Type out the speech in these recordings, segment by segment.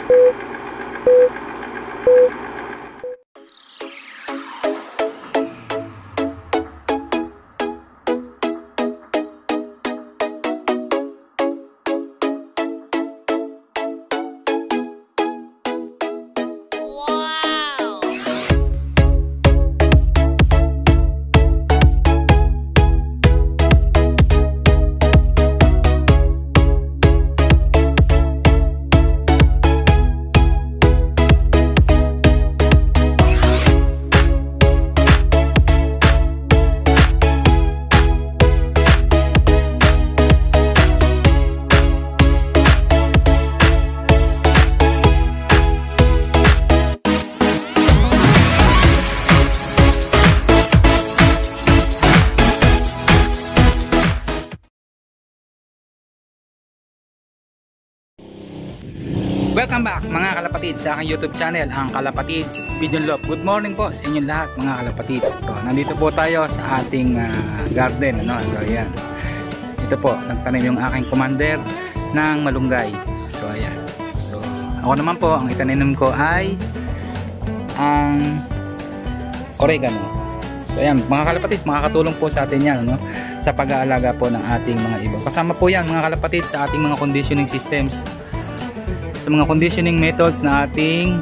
Welcome back mga kalapatids sa aking YouTube channel, ang Kalapatids Pigeon Loft. Good morning po sa inyong lahat mga kalapatids. So, nandito po tayo sa ating garden, ano? So ayan, ito po, nagtanim yung aking commander ng malunggay. So ayan, so ako naman po, ang itaninim ko ay ang oregano. So ayan mga kalapatids, makakatulong po sa atin yan, no? Sa pag-aalaga po ng ating mga ibon. Kasama po yan mga kalapatids sa ating mga conditioning systems, sa mga conditioning methods na ating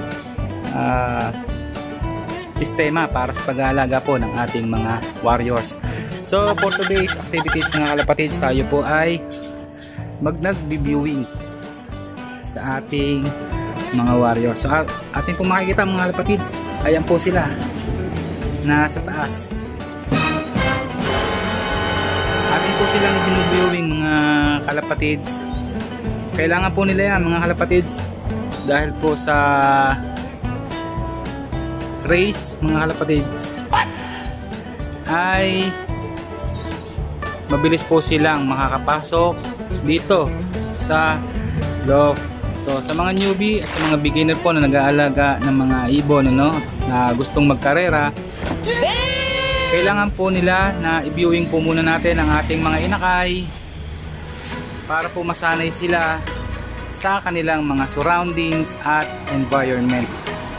sistema para sa pag-aalaga po ng ating mga warriors. So for today's activities mga kalapatids, tayo po ay nag-viewing sa ating mga warriors. So ating po makikita mga kalapatids, ayan po sila nasa taas. Ating po silang viewing mga kalapatids. Kailangan po nila yan mga kalapatids dahil po sa race mga kalapatids ay mabilis po silang makakapasok dito sa loft. So sa mga newbie at sa mga beginner po na nag-aalaga ng mga ibon, ano, na gustong magkarera, kailangan po nila na i-viewing po muna natin ang ating mga inakay para po masanay sila sa kanilang mga surroundings at environment.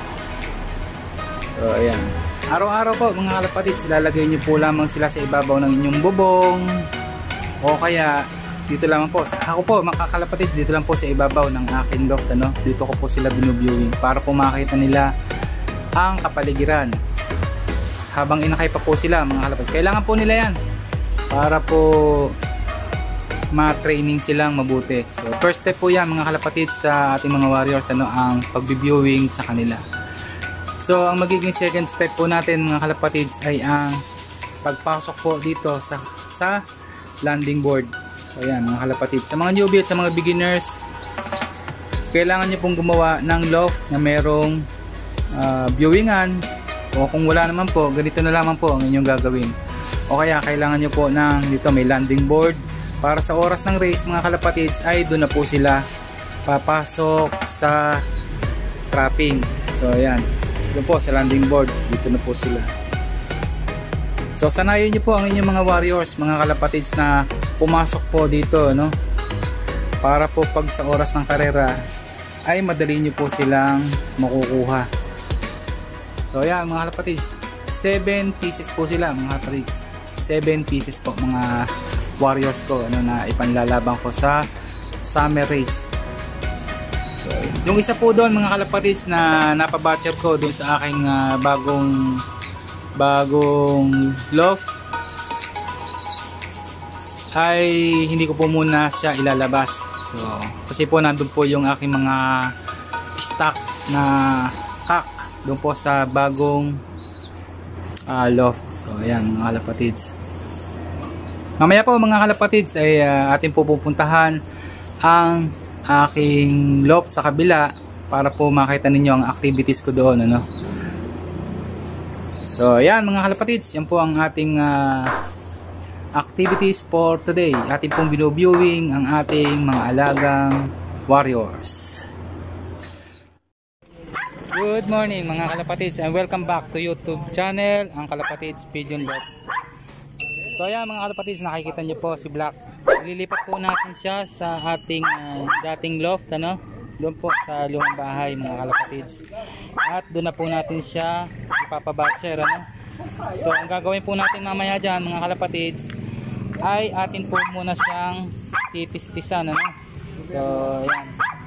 So ayan, araw-araw po mga kalapatids, ilalagay nyo po lamang sila sa ibabaw ng inyong bubong, o kaya dito lamang po, ako po mga kalapatids, dito lang po sa ibabaw ng aking loft, ano? Dito ko po sila binuviewing para po makita nila ang kapaligiran habang inakay pa po sila mga kalapatids. Kailangan po nila yan para po ma-training silang mabuti. So first step po yan mga kalapatids sa ating mga warriors, ano, ang pag-viewing sa kanila. So ang magiging second step po natin mga kalapatids ay ang pagpasok po dito sa landing board. So ayan mga kalapatids, sa mga newbie at sa mga beginners, kailangan nyo pong gumawa ng loft na merong viewingan, o kung wala naman po, ganito na lamang po ang inyong gagawin. O kaya kailangan nyo po ng dito may landing board para sa oras ng race mga kalapatids ay doon na po sila papasok sa trapping. So ayan, doon po sa landing board, dito na po sila. So sanayin nyo po ang inyong mga warriors mga kalapatids na pumasok po dito, no? Para po pag sa oras ng karera ay madali nyo po silang makukuha. So ayan mga kalapatids, 7 pieces po sila mga kalapatids, 7 pieces po mga warriors ko, ano, na ipanlalaban ko sa summer race. So yung isa po doon mga kalapatids na napabatcher ko doon sa aking bagong loft ay hindi ko po muna siya ilalabas. So kasi po nandun po yung aking mga stock na cock doon po sa bagong loft. So ayan mga kalapatids, mamaya po mga kalapatids ay atin po pupuntahan ang aking loft sa kabila para po makita ninyo ang activities ko doon, ano. So ayan mga kalapatids, yan po ang ating activities for today. Atin pong bino-viewing ang ating mga alagang warriors. Good morning mga kalapatids and welcome back to YouTube channel, ang Kalapatids Pigeon Loft. So ayan mga kalapatids, nakikita nyo po si Black. Ililipat po natin siya sa ating dating loft, ano. doon po sa lumang bahay mga kalapatids. At doon na po natin siya ipapabatcher, ano? So ang gagawin po natin mamaya dyan mga kalapatids ay atin po muna siyang titistisan, ano? So ayan,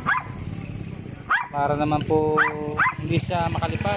para naman po hindi siya makalipad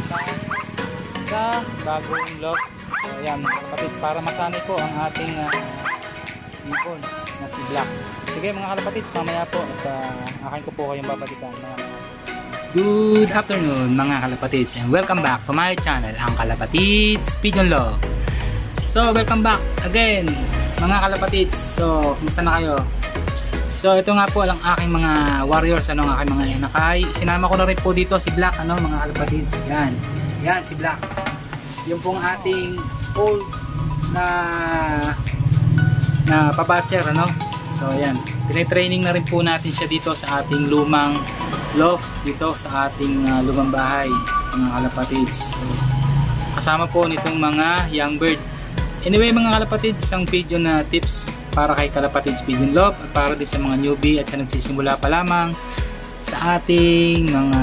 sa bagong loft. So ayan mga kalapatids, para masanay po ang ating ibon na si Black. Sige mga kalapatids, mamaya po at akin ko po kayong babalikan. Good afternoon mga kalapatids, and welcome back to my channel, ang Kalapatids Pigeon Love. So welcome back again mga kalapatids. So kumusta na kayo? So ito nga po ang aking mga warriors, ano, ang aking mga inakay. Sinama ko na rin po dito si Black, ano mga kalapatids. Yan, yan si Black. Yung pong ating old na pabatcher, ano. So ayan, tinitraining na rin po natin siya dito sa ating lumang loft, dito sa ating lumang bahay mga kalapatids. So, kasama po nitong mga young bird. Anyway mga kalapatids, isang video na tips para kay Kalapatids Pigeon Love at para din sa mga newbie at sa nagsisimula pa lamang sa ating mga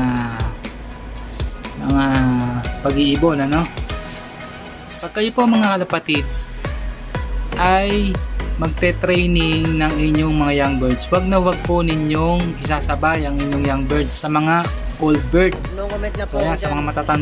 pag-iibon, ano. Pag kayo po mga kalapatids ay magte-training ng inyong mga young birds, wag na wag po ninyong isasabay ang inyong young birds sa mga old bird. No comment na po. So yan,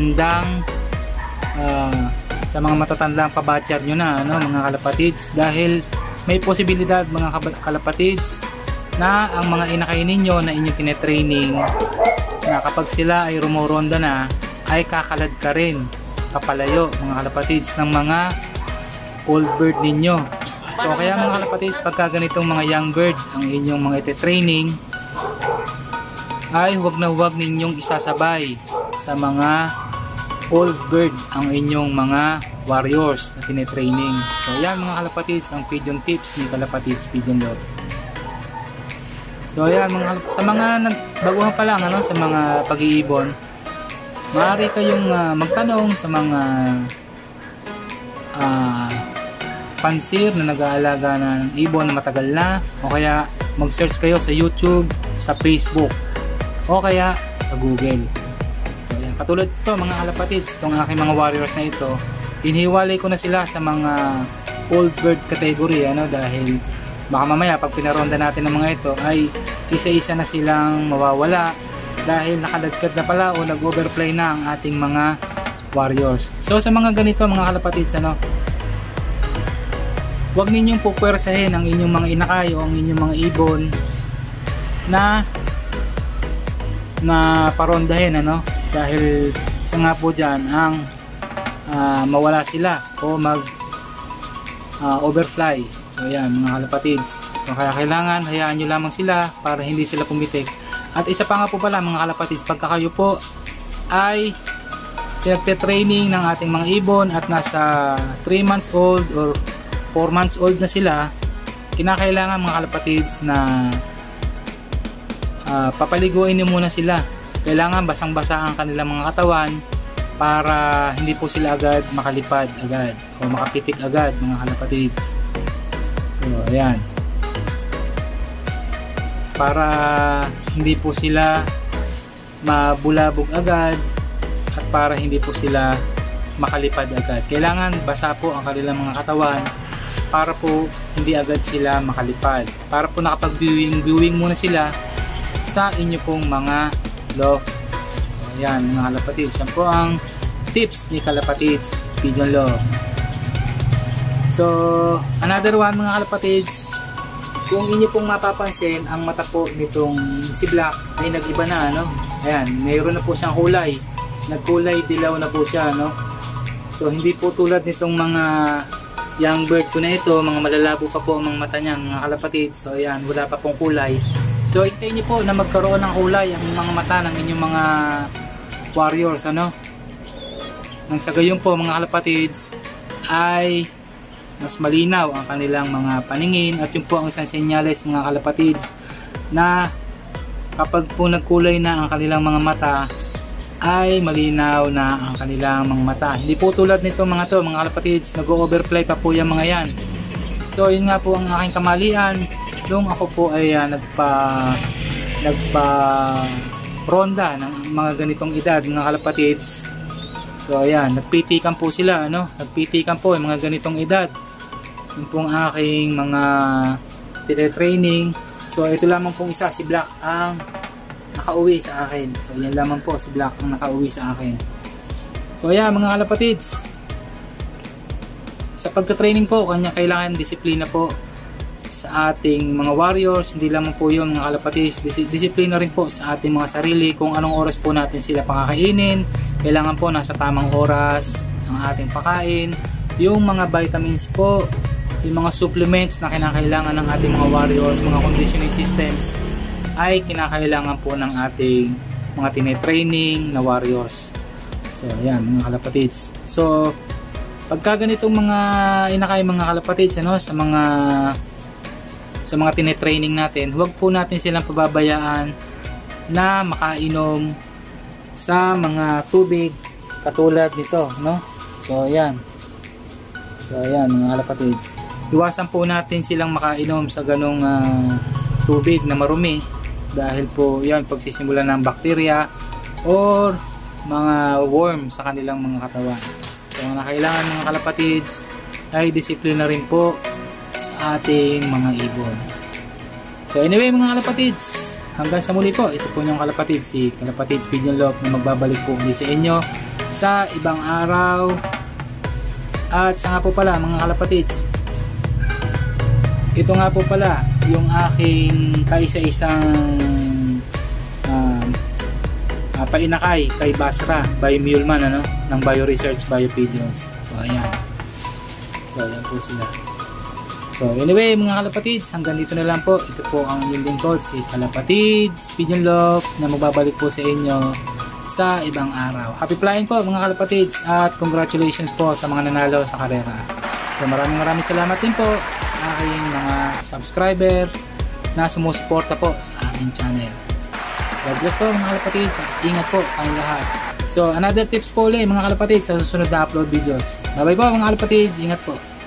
sa mga matatandang pabatcher nyo na, ano, mga kalapatids, dahil may posibilidad mga kalapatids na ang mga inakay ninyo na inyong tinetraining na kapag sila ay rumoronda na ay kakalad ka rin, kapalayo mga kalapatids ng mga old bird ninyo. So kaya mga kalapatids, pagka ganitong mga young bird ang inyong mga ite-training, ay huwag na huwag ninyong isasabay sa mga old bird ang inyong mga warriors na tine-training. So yan mga kalapatids, ang pigeon tips ni Kalapatids Pigeon Love. So yan sa mga nagbaguhan pa lang, ano, sa mga pag-iibon, maaari kayong magtanong sa mga pansir na nag-aalaga ng ibon na matagal na, o kaya mag-search kayo sa YouTube, sa Facebook, o kaya sa Google. So, yan. Katulad ito mga kalapatids, itong aking mga warriors na ito, hiniwalay ko na sila sa mga old bird category, ano, dahil baka mamaya pag pinaronda natin ng mga ito ay isa-isa na silang mawawala dahil nakadagkad na pala o nag-overplay na ang ating mga warriors. So sa mga ganito mga kalapatids, ano, huwag ninyong pupwersahin ang inyong mga inakay o ang inyong mga ibon na parondahin, ano, dahil isa nga po dyan ang mawala sila o mag overfly. So yan mga kalapatids, so kaya kailangan hayaan nyo lamang sila para hindi sila pumitik. At isa pa nga po pala mga kalapatids, pagka kayo po ay pinagte-training ng ating mga ibon at nasa 3 months old or 4 months old na sila, kinakailangan mga kalapatids na papaliguin niyo muna sila. Kailangan basang-basa ang kanilang mga katawan para hindi po sila agad makalipad agad o makapitik agad mga kalapatids. So ayan, para hindi po sila mabulabog agad at para hindi po sila makalipad agad. Kailangan basa po ang kanilang mga katawan para po hindi agad sila makalipad, para po nakapag-viewing muna sila sa inyo pong mga loft. So, ayan mga kalapatids, yan po ang tips ni Kalapatids Pigeon Love. So another one mga kalapatids, kung inyo pong mapapansin, ang mata po nitong si Black ay nag-iba na, ano? Ayan, mayroon na po siyang kulay, nagkulay dilaw na po siya, no? So hindi po tulad nitong mga young bird ko na ito, mga malalabo pa po ang mga mata niyan mga kalapatids. So ayan, wala pa pong kulay. So hintayin niyo po na magkaroon ng kulay ang mga mata ng inyong mga warriors, ano? Nang sa gayon po mga kalapatids ay mas malinaw ang kanilang mga paningin, at yun po ang isang senyales mga kalapatids na kapag po nagkulay na ang kanilang mga mata ay malinaw na ang kanilang mga mata. Hindi po tulad nito mga kalapatids, nag-overfly pa po yung mga yan. So yun nga po ang aking kamalian nung ako po ay nagpa-ronda ng mga ganitong edad, mga kalapatids. So ayan, nagpitikan po sila, ano? Nagpitikan po yung mga ganitong edad. Yung pong aking mga tine-training. So ito lamang pong isa, si Black ang nakauwi sa akin. So yan lamang po, si Black ang nakauwi sa akin. So ayan mga kalapatids, sa pagka-training po, kanya kailangan disiplina po sa ating mga warriors. Hindi lamang po yun mga kalapatids, disiplina rin po sa ating mga sarili, kung anong oras po natin sila pakakainin. Kailangan po nasa tamang oras ang ating pakain, yung mga vitamins po, yung mga supplements na kinakailangan ng ating mga warriors, mga conditioning systems ay kinakailangan po ng ating mga tine-training na warriors. So ayan mga kalapatids. So pagka ganitong mga inakay mga kalapatids, ano, sa mga tine-training natin, huwag po natin silang pababayaan na makainom sa mga tubig katulad nito, no? So ayan mga kalapatids, iwasan po natin silang makainom sa ganong tubig na marumi, dahil po yan pagsisimula ng bakterya or mga worm sa kanilang mga katawan. So ang kailangan mga kalapatids ay disiplina rin po sa ating mga ibon. So anyway mga kalapatids, hanggang sa muli po, ito po yung kalapatids, si Kalapatids Pigeon Love, na magbabalik po ulit sa inyo sa ibang araw. At sa nga po pala mga kalapatids, ito nga po pala yung aking kaisa-isang painakay kay Basra by Muleman, ano, ng BioResearch Bio Pigeons. So ayan po sila. So anyway mga kalapatids, hanggang dito na lang po. Ito po ang inyong lingkod, si Kalapatids Pigeon Love, na magbabalik po sa inyo sa ibang araw. Happy flying po mga kalapatids, at congratulations po sa mga nanalo sa karera. So maraming salamat din po sa aking mga subscriber na sumusuporta po sa aking channel. God bless po mga kalapatids, at ingat po ang lahat. So another tips po ulit mga kalapatids sa susunod na upload videos. Bye bye po mga kalapatids, ingat po.